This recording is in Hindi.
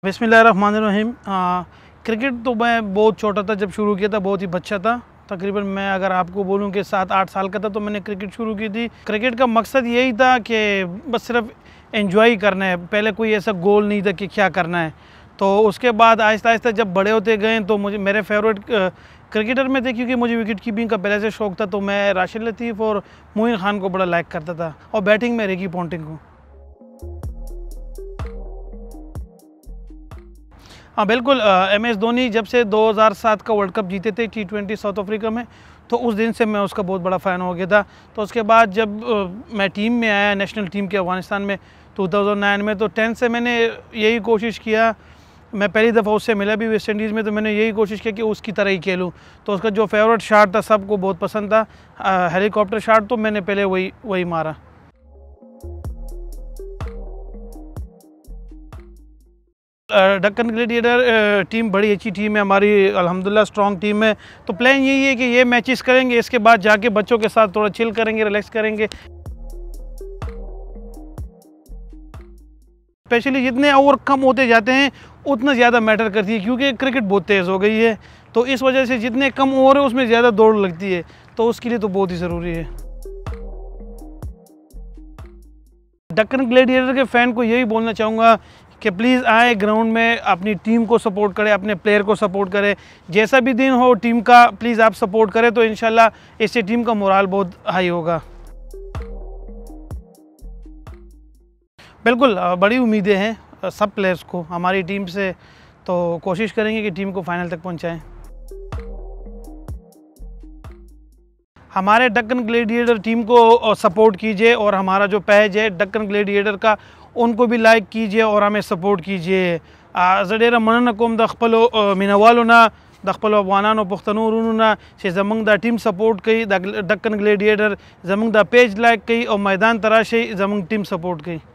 बिस्मिल्लाहिर्रहमानिर्रहीम। क्रिकेट तो मैं बहुत छोटा था जब शुरू किया था, बहुत ही बच्चा था। तकरीबन मैं अगर आपको बोलूं कि 7-8 साल का था तो मैंने क्रिकेट शुरू की थी। क्रिकेट का मकसद यही था कि बस सिर्फ एंजॉय करना है, पहले कोई ऐसा गोल नहीं था कि क्या करना है। तो उसके बाद आहिस्ता आहिस्ता जब बड़े होते गए तो मुझे मेरे फेवरेट क्रिकेटर में थे, क्योंकि मुझे विकेट कीपिंग का पहले से शौक था। तो मैं राशिद लतीफ़ और मोइन खान को बड़ा लाइक करता था, और बैटिंग में रिकी पॉन्टिंग को। हाँ बिल्कुल, MS धोनी जब से 2007 का वर्ल्ड कप जीते थे T20 साउथ अफ्रीका में, तो उस दिन से मैं उसका बहुत बड़ा फ़ैन हो गया था। तो उसके बाद जब मैं टीम में आया, नेशनल टीम के अफ़गानिस्तान में 2009 में, तो 10 से मैंने यही कोशिश किया। मैं पहली दफ़ा उससे मिला भी वेस्ट इंडीज़ में, तो मैंने यही कोशिश किया कि उसकी तरह ही खेलूँ। तो उसका जो फेवरेट शॉट था सबको बहुत पसंद था, हेलीकॉप्टर शॉट, तो मैंने पहले वही मारा। डक्कन ग्लैडिएटर टीम बड़ी अच्छी टीम है हमारी, अल्हम्दुलिल्लाह स्ट्रॉन्ग टीम है। तो प्लान यही है कि ये मैचेस करेंगे, इसके बाद जाके बच्चों के साथ थोड़ा चिल करेंगे, रिलैक्स करेंगे। स्पेशली जितने ओवर कम होते जाते हैं उतना ज़्यादा मैटर करती है, क्योंकि क्रिकेट बहुत तेज़ हो गई है। तो इस वजह से जितने कम ओवर है उसमें ज़्यादा दौड़ लगती है, तो उसके लिए तो बहुत ही ज़रूरी है। डक्कन ग्लैडिएटर के फ़ैन को यही बोलना चाहूँगा कि प्लीज़ आए ग्राउंड में, अपनी टीम को सपोर्ट करें, अपने प्लेयर को सपोर्ट करें। जैसा भी दिन हो टीम का, प्लीज़ आप सपोर्ट करें, तो इंशाल्लाह इससे टीम का मोराल बहुत हाई होगा। बिल्कुल, बड़ी उम्मीदें हैं सब प्लेयर्स को हमारी टीम से, तो कोशिश करेंगे कि टीम को फाइनल तक पहुँचाएँ। हमारे डक्कन ग्लैडिएटर टीम को सपोर्ट कीजिए, और हमारा जो पेज है डक्कन ग्लैडिएटर का, उनको भी लाइक कीजिए और हमें सपोर्ट कीजिए। ज़डेरा मननकुम दखपलो मिनवालुना दखपलो अफगानानो पुख्तनू रूनुना से जमंग दा टीम सपोर्ट कई डक्कन ग्लैडिएटर, जमंग दा पेज लाइक कई और मैदान तराशे जमंग टीम सपोर्ट कई।